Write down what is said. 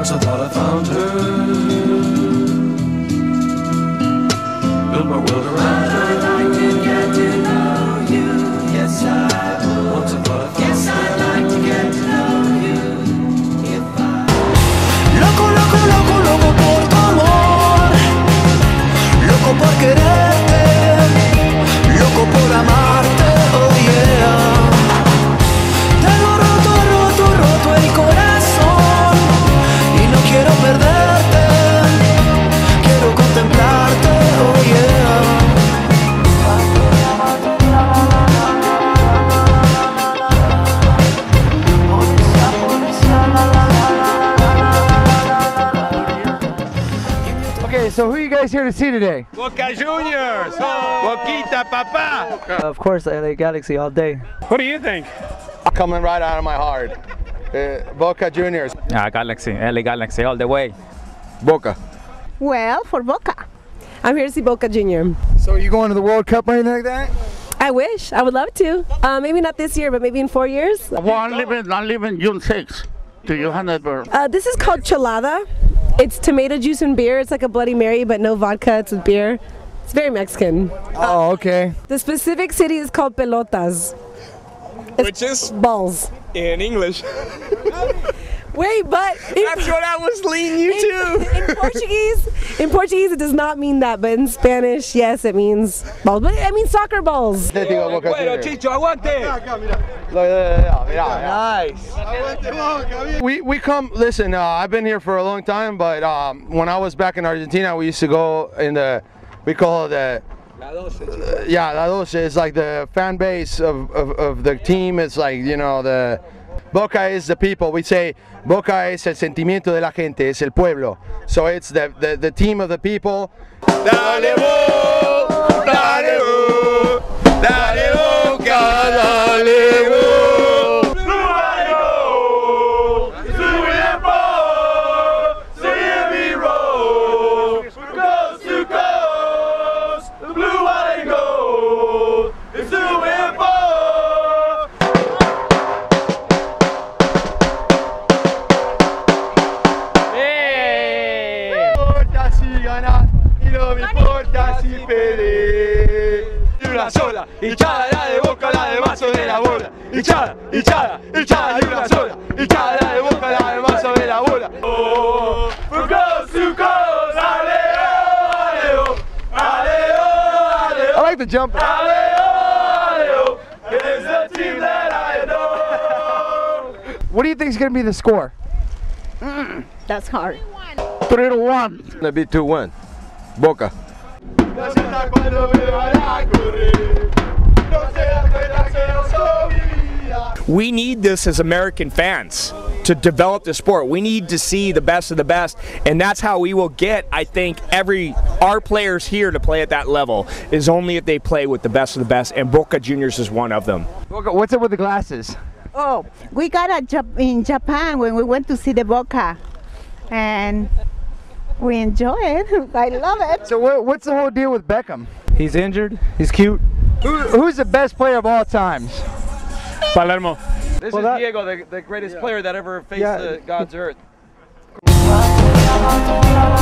Once I thought I found her, built my world around her. I'd like to get to know you, yes I would. Once I thought I found yes, I'd like to get to know you, if I... Loco, loco, loco, loco por tu amor, loco por quererte, loco por amarte, oh yeah. Tengo roto, roto, roto el corazón y no quiero perderte, quiero contemplarte, oh yeah. Okay, so who are you guys here to see today? Boca Juniors! Boquita, papá! Of course, LA Galaxy all day. What do you think? Coming right out of my heart. Boca Juniors. Galaxy, LA Galaxy all the way. Boca. Well, for Boca. I'm here to see Boca Junior. So are you going to the World Cup or anything like that? I wish. I would love to. Maybe not this year, but maybe in 4 years. Well, I'm leaving June 6th to Johannesburg. This is called Chelada. It's tomato juice and beer. It's like a Bloody Mary, but no vodka. It's with beer. It's very Mexican. Oh, okay. The specific city is called Pelotas. Which is balls. in English. Wait, but That's what I was leading you to. in Portuguese, it does not mean that, but in Spanish, yes, it means balls. But I mean soccer balls. Bueno, Chicho, aguante. Nice. We come, listen, I've been here for a long time, but when I was back in Argentina, we used to go in the, we call it the, yeah, La Doce is like the fan base of the team. It's like, you know, the Boca is the people. We say Boca es el sentimiento de la gente, es el pueblo. So it's the team of the people. Dale, Bo, dale, Bo, dale, Boca, dale, Bo. Sola, hinchada la de Boca, la de mazo de la bola. Hinchada, hinchada, hinchada y una sola. Hinchada la de Boca, la de mazo de la bola. Oh, from coast to coast, aleo, aleo, aleo, aleo. I like the jump. Aleo, aleo, it's the team that I know. What do you think is going to be the score? That's hard. 3-1. It's gonna be 2-1. Boca. We need this as American fans to develop the sport. We need to see the best of the best, and that's how we will get, I think, our players here to play at that level is only if they play with the best of the best, and Boca Juniors is one of them. Boca, what's up with the glasses? Oh, we got a job in Japan when we went to see the Boca, and we enjoy it. I love it. So what's the whole deal with Beckham? He's injured. He's cute. Who's the best player of all times? Palermo. This is Diego, the greatest player that ever faced God's earth.